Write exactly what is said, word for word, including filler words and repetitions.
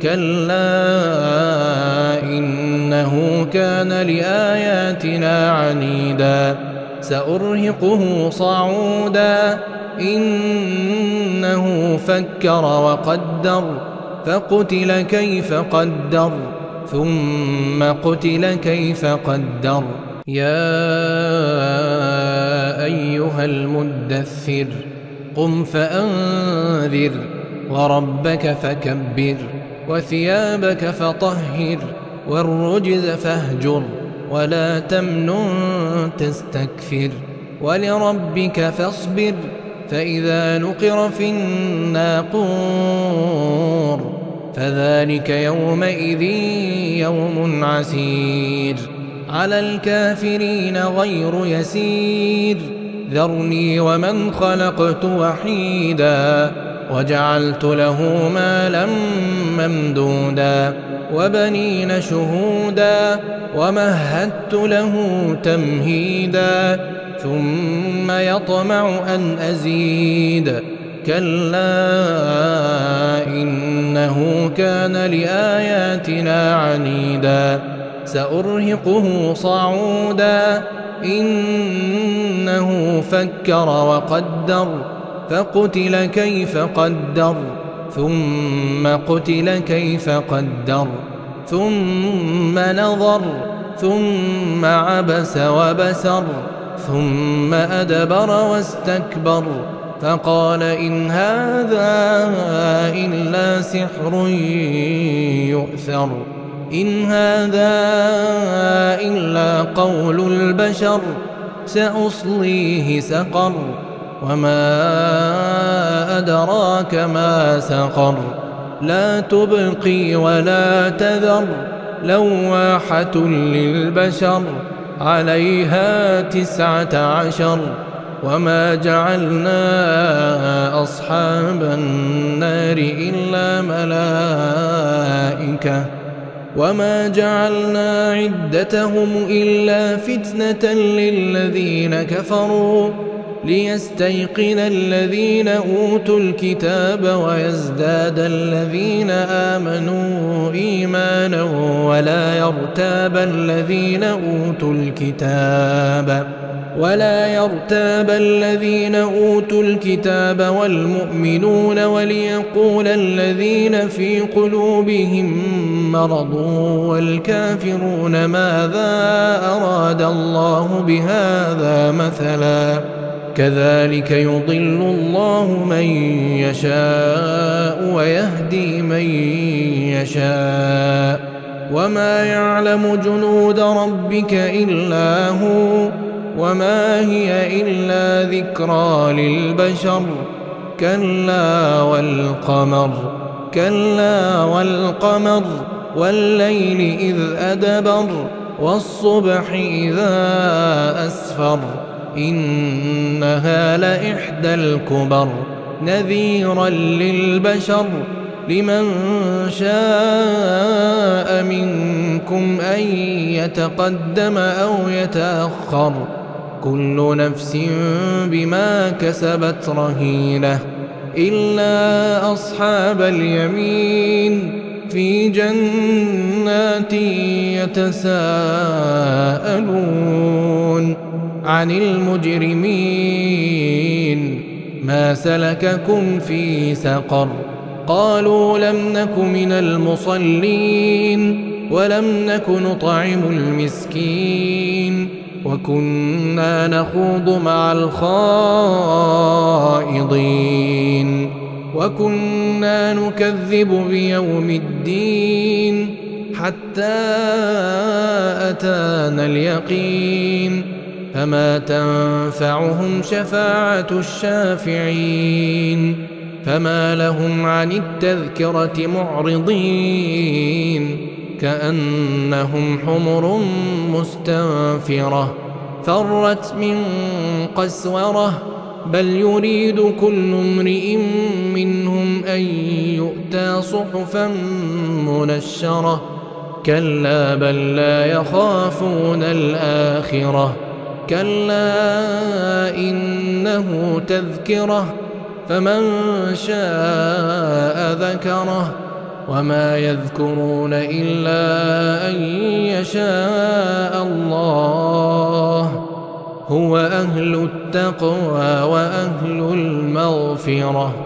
كلا إنه كان لآياتنا عنيدا سأرهقه صعودا إنه فكر وقدر فقتل كيف قدر ثم قتل كيف قدر يا أيها المدثر قم فأنذر وربك فكبر وثيابك فطهر والرجز فاهجر ولا تمنن تستكثر ولربك فاصبر فإذا نقر في الناقور فذلك يومئذ يوم عسير على الكافرين غير يسير ذرني ومن خلقت وحيدا وجعلت له مالا ممدودا وبنين شهودا ومهدت له تمهيدا ثم يطمع أن أزيد كلا إنه كان لآياتنا عنيدا سأرهقه صعودا إنه فكر وقدر فقتل كيف قدر ثم قتل كيف قدر ثم نظر ثم عبس وبسر ثم أدبر واستكبر فقال إن هذا إلا سحر يؤثر إن هذا إلا قول البشر سأصليه سقر وما أدراك ما سقر لا تبقي ولا تذر لواحة للبشر عليها تسعة عشر وما جعلنا أصحاب النار إلا ملائكة وما جعلنا عدتهم إلا فتنة للذين كفروا ليستيقن الذين أوتوا الكتاب ويزداد الذين آمنوا إيمانا ولا يرتاب الذين أوتوا الكتاب ولا يرتاب الذين أوتوا الكتاب والمؤمنون وليقول الذين في قلوبهم مرض والكافرون ماذا أراد الله بهذا مثلا كذلك يضل الله من يشاء ويهدي من يشاء وما يعلم جنود ربك إلا هو وما هي إلا ذكرى للبشر كلا والقمر كلا والقمر والليل إذ أدبر والصبح إذا أسفر إنها لإحدى الكبر نذيرا للبشر لمن شاء منكم أن يتقدم أو يتأخر كل نفس بما كسبت رهينة إلا أصحاب اليمين في جنات يتساءلون عن المجرمين ما سلككم في سقر قالوا لم نك من المصلين ولم نك نطعم المسكين وكنا نخوض مع الخائضين وكنا نكذب بيوم الدين حتى أتانا اليقين فما تنفعهم شفاعة الشافعين فما لهم عن التذكرة معرضين كأنهم حمر مستنفرة فرت من قسورة بل يريد كل امرئ منهم أن يؤتى صحفا منشرة كلا بل لا يخافون الآخرة كلا إنه تذكرة فمن شاء ذكره وما يذكرون إلا أن يشاء الله. هو أهل التقوى وأهل المغفرة.